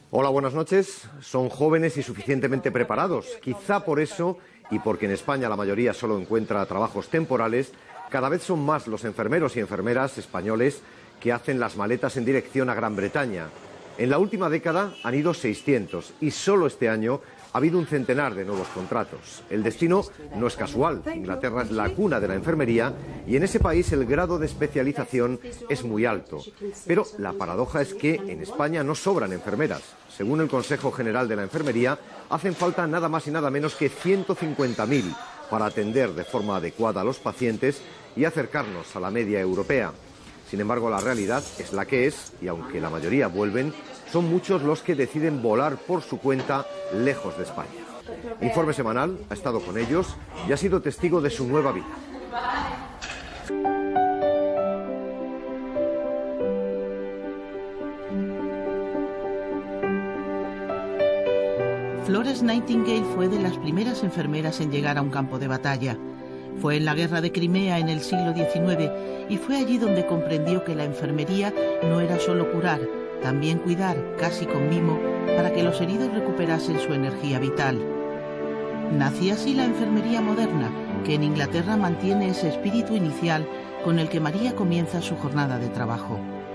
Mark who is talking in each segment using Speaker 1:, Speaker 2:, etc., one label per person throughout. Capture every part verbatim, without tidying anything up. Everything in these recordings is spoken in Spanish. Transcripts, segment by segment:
Speaker 1: Hola, buenas noches. Son jóvenes y suficientemente preparados. Quizá por eso, y porque en España la mayoría solo encuentra trabajos temporales, cada vez son más los enfermeros y enfermeras españoles que hacen las maletas en dirección a Gran Bretaña. En la última década han ido seiscientos y solo este año ha habido un centenar de nuevos contratos. El destino no es casual. Inglaterra es la cuna de la enfermería y en ese país el grado de especialización es muy alto. Pero la paradoja es que en España no sobran enfermeras. Según el Consejo General de la Enfermería, hacen falta nada más y nada menos que ciento cincuenta mil para atender de forma adecuada a los pacientes y acercarnos a la media europea. Sin embargo, la realidad es la que es y aunque la mayoría vuelven, son muchos los que deciden volar por su cuenta lejos de España. Informe Semanal ha estado con ellos y ha sido testigo de su nueva vida.
Speaker 2: Florence Nightingale fue de las primeras enfermeras en llegar a un campo de batalla. Fue en la guerra de Crimea en el siglo diecinueve y fue allí donde comprendió que la enfermería no era solo curar, también cuidar, casi con mimo, para que los heridos recuperasen su energía vital. Nacía así la enfermería moderna, que en Inglaterra mantiene ese espíritu inicial con el que María comienza su jornada de trabajo.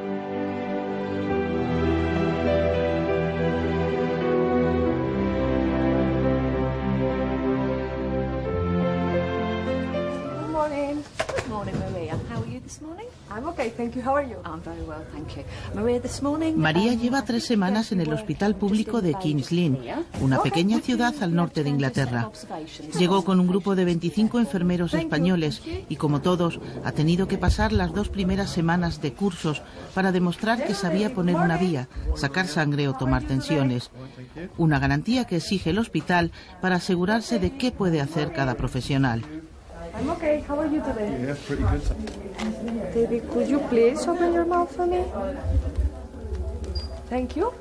Speaker 2: María lleva tres semanas en el hospital público de King's Lynn, una pequeña ciudad al norte de Inglaterra. Llegó con un grupo de veinticinco enfermeros españoles y, como todos, ha tenido que pasar las dos primeras semanas de cursos para demostrar que sabía poner una vía, sacar sangre o tomar tensiones. Una garantía que exige el hospital para asegurarse de qué puede hacer cada profesional.
Speaker 3: I'm okay. How are you today? Yeah, pretty good. David, could you please open your mouth for me? Thank you.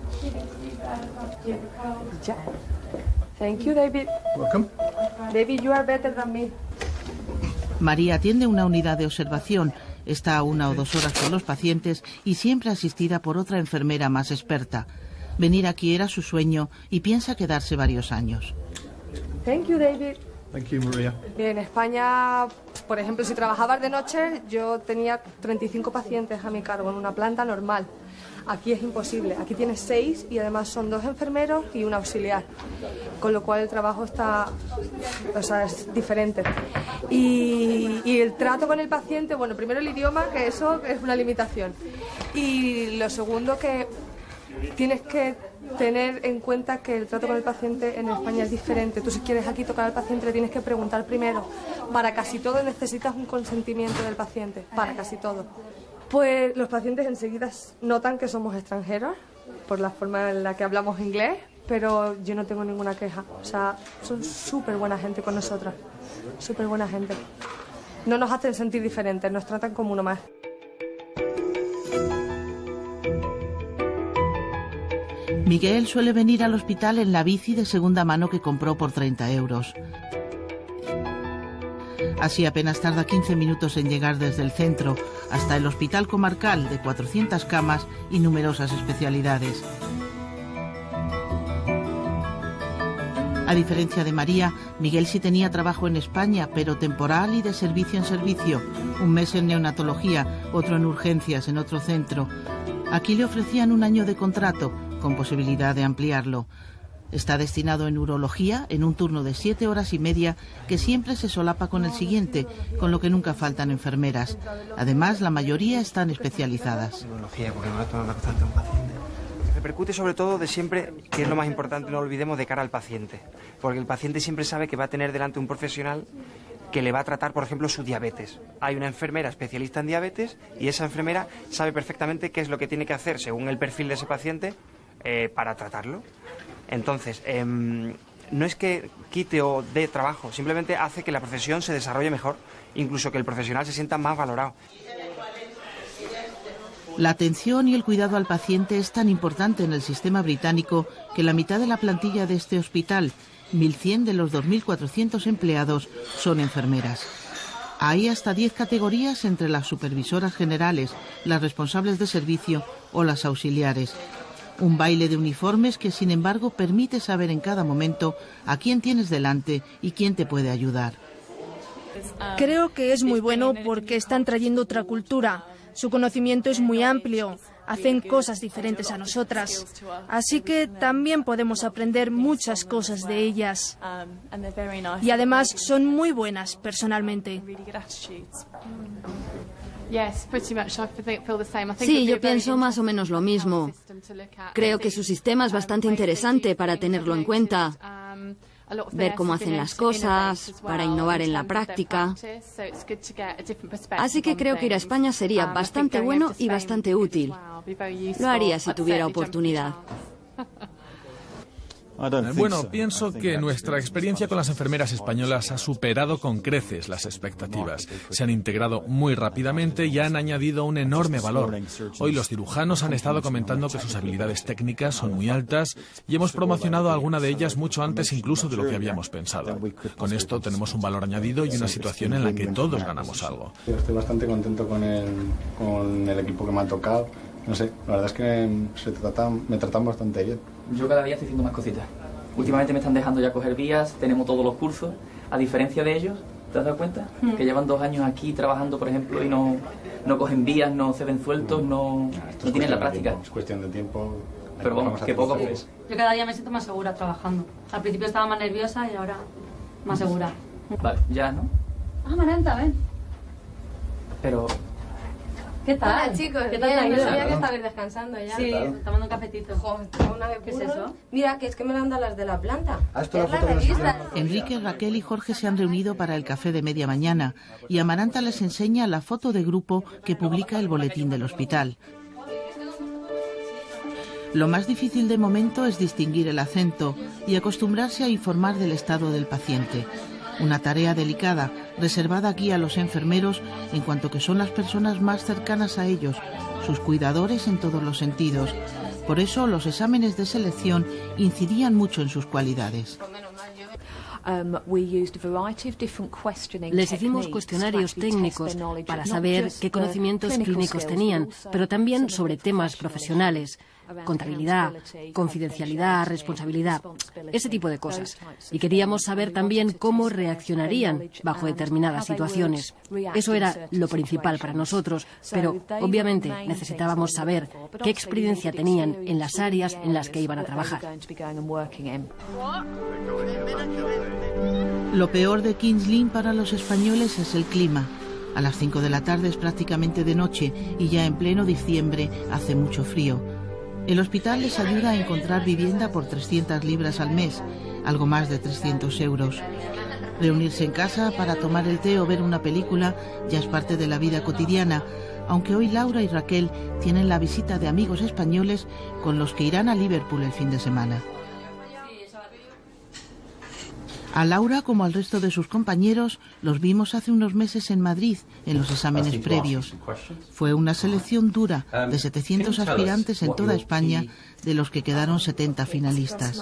Speaker 3: Yeah. Thank you, David.
Speaker 4: Welcome.
Speaker 3: David, you are better than me.
Speaker 2: María atiende una unidad de observación. Está a una o dos horas con los pacientes y siempre asistida por otra enfermera más experta. Venir aquí era su sueño y piensa quedarse varios años.
Speaker 3: Thank you, David.
Speaker 4: Thank you, Maria.
Speaker 3: En España, por ejemplo, si trabajabas de noche, yo tenía treinta y cinco pacientes a mi cargo en una planta normal. Aquí es imposible. Aquí tienes seis y además son dos enfermeros y un auxiliar. Con lo cual el trabajo está, o sea, es diferente. Y, y el trato con el paciente, bueno, primero el idioma, que eso es una limitación. Y lo segundo, que tienes que tener en cuenta que el trato con el paciente en España es diferente. Tú, si quieres aquí tocar al paciente, le tienes que preguntar primero. Para casi todo necesitas un consentimiento del paciente, para casi todo. Pues los pacientes enseguida notan que somos extranjeros por la forma en la que hablamos inglés, pero yo no tengo ninguna queja. O sea, son súper buena gente con nosotras, súper buena gente. No nos hacen sentir diferentes, nos tratan como uno más.
Speaker 2: Miguel suele venir al hospital en la bici de segunda mano que compró por treinta euros. Así apenas tarda quince minutos en llegar desde el centro hasta el hospital comarcal de cuatrocientas camas y numerosas especialidades. A diferencia de María, Miguel sí tenía trabajo en España, pero temporal y de servicio en servicio. Un mes en neonatología, otro en urgencias en otro centro. Aquí le ofrecían un año de contrato, con posibilidad de ampliarlo. Está destinado en urología, en un turno de siete horas y media, que siempre se solapa con el siguiente, con lo que nunca faltan enfermeras. Además, la mayoría están especializadas.
Speaker 5: Urología, porque no le toma bastante a un paciente. Repercute sobre todo de siempre, que es lo más importante, no lo olvidemos, de cara al paciente. Porque el paciente siempre sabe que va a tener delante un profesional que le va a tratar, por ejemplo, su diabetes. Hay una enfermera especialista en diabetes y esa enfermera sabe perfectamente qué es lo que tiene que hacer según el perfil de ese paciente eh, para tratarlo. Entonces, eh, no es que quite o dé trabajo, simplemente hace que la profesión se desarrolle mejor, incluso que el profesional se sienta más valorado.
Speaker 2: La atención y el cuidado al paciente es tan importante en el sistema británico que la mitad de la plantilla de este hospital, mil cien de los dos mil cuatrocientos empleados, son enfermeras. Hay hasta diez categorías entre las supervisoras generales, las responsables de servicio o las auxiliares. Un baile de uniformes que, sin embargo, permite saber en cada momento a quién tienes delante y quién te puede ayudar.
Speaker 4: Creo que es muy bueno porque están trayendo otra cultura. Su conocimiento es muy amplio. Hacen cosas diferentes a nosotras. Así que también podemos aprender muchas cosas de ellas. Y además son muy buenas personalmente.
Speaker 6: Sí, yo pienso más o menos lo mismo. Creo que su sistema es bastante interesante para tenerlo en cuenta. Ver cómo hacen las cosas, para innovar en la práctica. Así que creo que ir a España sería bastante bueno y bastante útil. Lo haría si tuviera oportunidad.
Speaker 7: Bueno, pienso que nuestra experiencia con las enfermeras españolas ha superado con creces las expectativas. Se han integrado muy rápidamente y han añadido un enorme valor. Hoy los cirujanos han estado comentando que sus habilidades técnicas son muy altas y hemos promocionado alguna de ellas mucho antes incluso de lo que habíamos pensado. Con esto tenemos un valor añadido y una situación en la que todos ganamos algo.
Speaker 8: Estoy bastante contento con el, con el equipo que me ha tocado. No sé, la verdad es que se tratan, me tratan bastante bien.
Speaker 9: Yo cada día estoy haciendo más cositas. Últimamente me están dejando ya coger vías, tenemos todos los cursos. A diferencia de ellos, ¿te has dado cuenta? Mm. Que llevan dos años aquí trabajando, por ejemplo, y no, no cogen vías, no se ven sueltos, no, no tienen la práctica.
Speaker 8: Es cuestión de tiempo.
Speaker 9: Pero vamos, que poco a poco.
Speaker 10: Yo cada día me siento más segura trabajando. Al principio estaba más nerviosa y ahora más segura.
Speaker 9: Vale, ya, ¿no?
Speaker 10: Ah, Maranta, ven.
Speaker 9: Pero...
Speaker 10: ¿Qué tal?
Speaker 3: Hola, chicos.
Speaker 10: ¿Qué tal?
Speaker 3: Bien,
Speaker 10: No
Speaker 3: sabía que estabais descansando ya.
Speaker 10: Sí, tomando un cafetito.
Speaker 3: Joder, una de
Speaker 10: ¿Qué es eso?
Speaker 3: Mira, que es que me lo han dado las de la planta.
Speaker 8: Ah, esto
Speaker 3: es
Speaker 8: la
Speaker 3: la
Speaker 8: foto que
Speaker 3: revista.
Speaker 2: Enrique, Raquel y Jorge se han reunido para el café de media mañana y Amaranta les enseña la foto de grupo que publica el boletín del hospital. Lo más difícil de momento es distinguir el acento y acostumbrarse a informar del estado del paciente. Una tarea delicada, reservada aquí a los enfermeros, en cuanto que son las personas más cercanas a ellos, sus cuidadores en todos los sentidos. Por eso los exámenes de selección incidían mucho en sus cualidades.
Speaker 11: Les hicimos cuestionarios técnicos para saber qué conocimientos clínicos tenían, pero también sobre temas profesionales, contabilidad, confidencialidad, responsabilidad, ese tipo de cosas. Y queríamos saber también cómo reaccionarían bajo determinadas situaciones. Eso era lo principal para nosotros, pero obviamente necesitábamos saber qué experiencia tenían en las áreas en las que iban a trabajar.
Speaker 2: Lo peor de King's Lynn para los españoles es el clima. A las cinco de la tarde es prácticamente de noche y ya en pleno diciembre hace mucho frío. El hospital les ayuda a encontrar vivienda por trescientas libras al mes, algo más de trescientos euros. Reunirse en casa para tomar el té o ver una película ya es parte de la vida cotidiana, aunque hoy Laura y Raquel tienen la visita de amigos españoles con los que irán a Liverpool el fin de semana. A Laura, como al resto de sus compañeros, los vimos hace unos meses en Madrid, en los exámenes previos. Fue una selección dura de setecientos aspirantes en toda España, de los que quedaron setenta finalistas.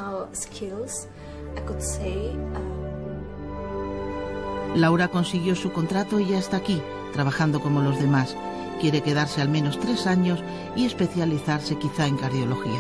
Speaker 2: Laura consiguió su contrato y ya está aquí, trabajando como los demás. Quiere quedarse al menos tres años y especializarse quizá en cardiología.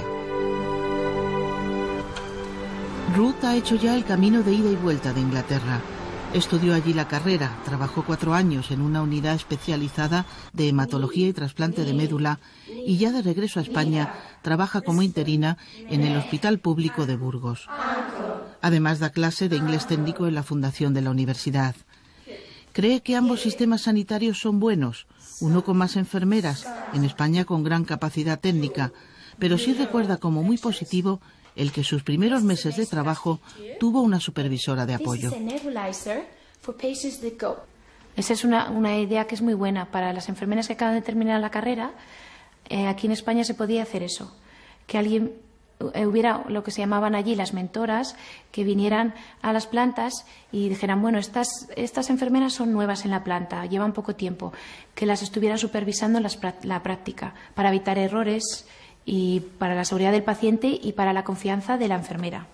Speaker 2: Ruth ha hecho ya el camino de ida y vuelta de Inglaterra. Estudió allí la carrera, trabajó cuatro años en una unidad especializada de hematología y trasplante de médula y ya de regreso a España trabaja como interina en el Hospital Público de Burgos. Además da clase de inglés técnico en la fundación de la universidad. Cree que ambos sistemas sanitarios son buenos, uno con más enfermeras, en España con gran capacidad técnica, pero sí recuerda como muy positivo el que sus primeros meses de trabajo tuvo una supervisora de apoyo.
Speaker 12: Esa es una, una idea que es muy buena para las enfermeras que acaban de terminar la carrera. Eh, aquí en España se podía hacer eso, que alguien eh, hubiera lo que se llamaban allí las mentoras, que vinieran a las plantas y dijeran, bueno, estas, estas enfermeras son nuevas en la planta, llevan poco tiempo, que las estuvieran supervisando en las, la práctica para evitar errores y para la seguridad del paciente y para la confianza de la enfermera.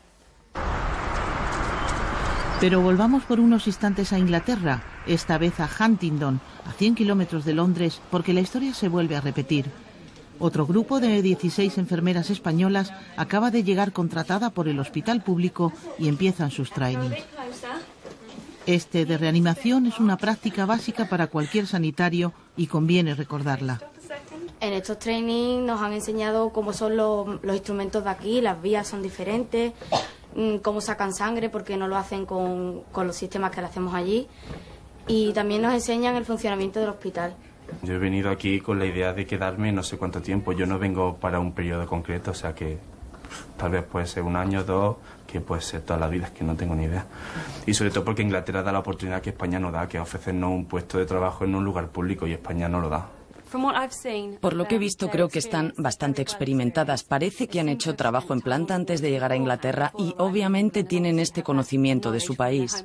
Speaker 2: Pero volvamos por unos instantes a Inglaterra, esta vez a Huntingdon, a cien kilómetros de Londres, porque la historia se vuelve a repetir. Otro grupo de dieciséis enfermeras españolas acaba de llegar contratada por el hospital público y empiezan sus trainings. Este de reanimación es una práctica básica para cualquier sanitario y conviene recordarla.
Speaker 13: En estos trainings nos han enseñado cómo son los, los instrumentos de aquí, las vías son diferentes, cómo sacan sangre porque no lo hacen con, con los sistemas que le hacemos allí, y también nos enseñan el funcionamiento del hospital.
Speaker 14: Yo he venido aquí con la idea de quedarme no sé cuánto tiempo. Yo no vengo para un periodo concreto, o sea que tal vez puede ser un año, dos, que puede ser toda la vida, es que no tengo ni idea. Y sobre todo porque Inglaterra da la oportunidad que España no da, que es ofrecernos un puesto de trabajo en un lugar público, y España no lo da.
Speaker 15: Por lo que he visto, creo que están bastante experimentadas. Parece que han hecho trabajo en planta antes de llegar a Inglaterra y obviamente tienen este conocimiento de su país.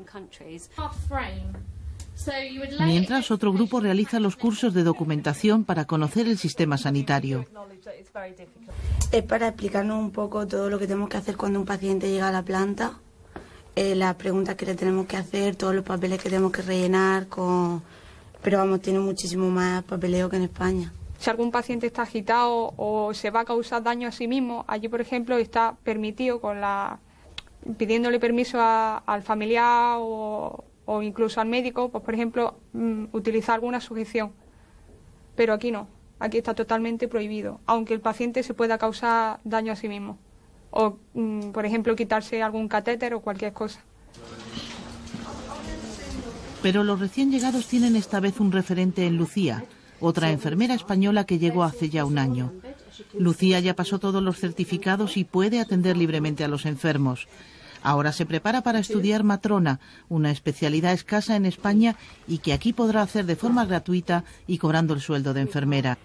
Speaker 2: Mientras, otro grupo realiza los cursos de documentación para conocer el sistema sanitario.
Speaker 16: Es para explicarnos un poco todo lo que tenemos que hacer cuando un paciente llega a la planta, eh, las preguntas que le tenemos que hacer, todos los papeles que tenemos que rellenar, con... pero vamos, tiene muchísimo más papeleo que en España.
Speaker 17: Si algún paciente está agitado o se va a causar daño a sí mismo, allí, por ejemplo, está permitido con la pidiéndole permiso a, al familiar o, o incluso al médico, pues por ejemplo, mm, utilizar alguna sujeción. Pero aquí no, aquí está totalmente prohibido, aunque el paciente se pueda causar daño a sí mismo. O, mm, por ejemplo, quitarse algún catéter o cualquier cosa.
Speaker 2: Pero los recién llegados tienen esta vez un referente en Lucía, otra enfermera española que llegó hace ya un año. Lucía ya pasó todos los certificados y puede atender libremente a los enfermos. Ahora se prepara para estudiar matrona, una especialidad escasa en España y que aquí podrá hacer de forma gratuita y cobrando el sueldo de enfermera.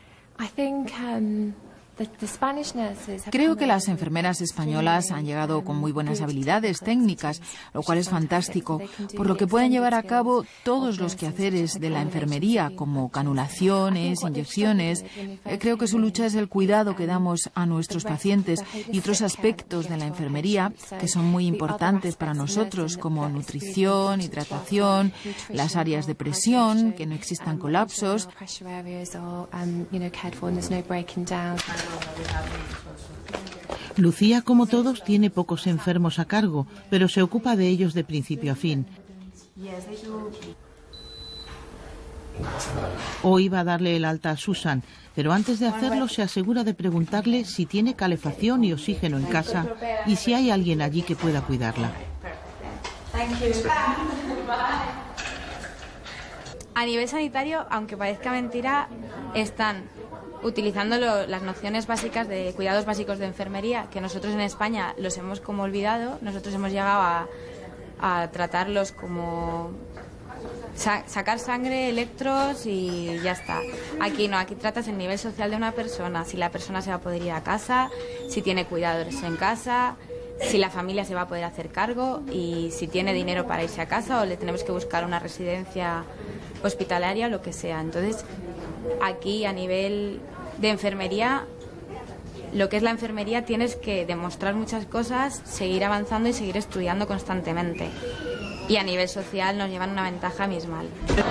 Speaker 18: Creo que las enfermeras españolas han llegado con muy buenas habilidades técnicas, lo cual es fantástico, por lo que pueden llevar a cabo todos los quehaceres de la enfermería, como canulaciones, inyecciones. Creo que su lucha es el cuidado que damos a nuestros pacientes y otros aspectos de la enfermería que son muy importantes para nosotros, como nutrición, hidratación, las áreas de presión, que no existan colapsos.
Speaker 2: Lucía, como todos, tiene pocos enfermos a cargo, pero se ocupa de ellos de principio a fin. Hoy va a darle el alta a Susan, pero antes de hacerlo se asegura de preguntarle si tiene calefacción y oxígeno en casa y si hay alguien allí que pueda cuidarla.
Speaker 19: A nivel sanitario, aunque parezca mentira, están utilizando lo, las nociones básicas de cuidados básicos de enfermería, que nosotros en España los hemos como olvidado. Nosotros hemos llegado a, a tratarlos como sa sacar sangre, electros y ya está. Aquí no, aquí tratas el nivel social de una persona, si la persona se va a poder ir a casa, si tiene cuidadores en casa, si la familia se va a poder hacer cargo y si tiene dinero para irse a casa o le tenemos que buscar una residencia hospitalaria, lo que sea. Entonces, aquí a nivel de enfermería, lo que es la enfermería, tienes que demostrar muchas cosas, seguir avanzando y seguir estudiando constantemente. Y a nivel social nos llevan una ventaja abismal.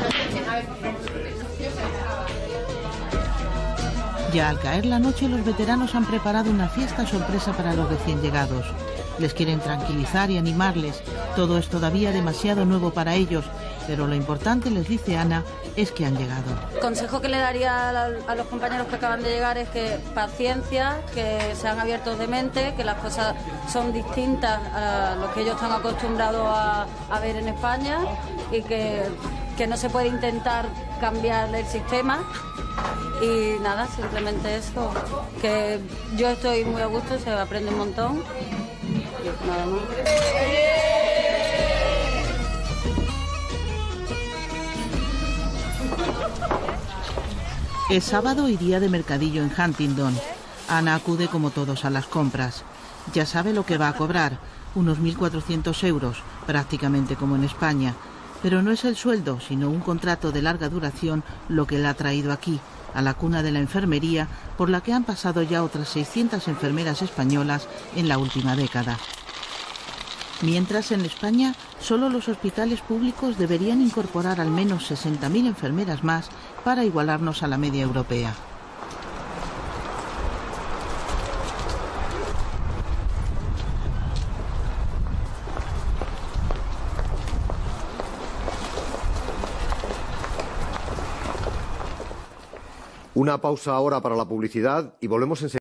Speaker 2: Ya al caer la noche, los veteranos han preparado una fiesta sorpresa para los recién llegados. Les quieren tranquilizar y animarles. Todo es todavía demasiado nuevo para ellos, pero lo importante, les dice Ana, es que han llegado.
Speaker 20: El consejo que le daría a los compañeros que acaban de llegar es que paciencia, que sean abiertos de mente, que las cosas son distintas a lo que ellos están acostumbrados a, a ver en España y que, que no se puede intentar cambiar el sistema. Y nada, simplemente eso, que yo estoy muy a gusto, se aprende un montón y nada más.
Speaker 2: Es sábado y día de mercadillo en Huntingdon. Ana acude como todos a las compras. Ya sabe lo que va a cobrar, unos mil cuatrocientos euros, prácticamente como en España. Pero no es el sueldo, sino un contrato de larga duración lo que la ha traído aquí, a la cuna de la enfermería, por la que han pasado ya otras seiscientas enfermeras españolas en la última década. Mientras, en España, solo los hospitales públicos deberían incorporar al menos sesenta mil enfermeras más para igualarnos a la media europea.
Speaker 1: Una pausa ahora para la publicidad y volvemos enseguida.